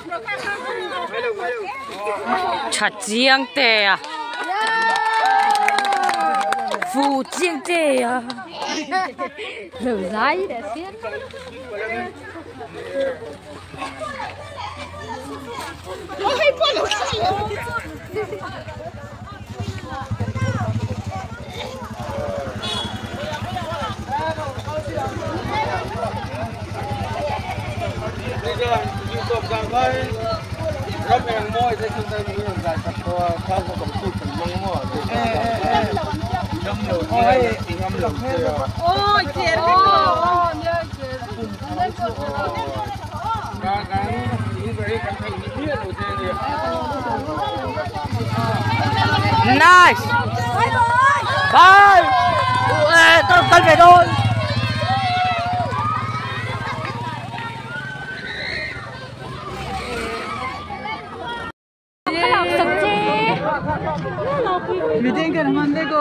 chặt riêng tè à, phụ riêng tè à, lửa giấy để xiết. Rắp em môi thế chúng ta mới giải tập qua thao của tổng cục phần mông mỏ ngâm lửa thì ngâm lửa ôi chết cái những cái thành những biết rồi thế gì nice bye tôi về thôi. 미팅 그럼 안 되고.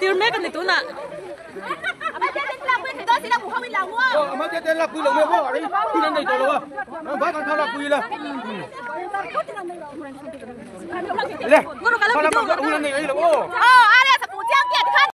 kêu mấy cái này tụi nè. Mà cái tên là quy lồng mê bò đấy, quy lên đây rồi luôn. Bác con thao là quy là. Lên, con là quy lên đây rồi.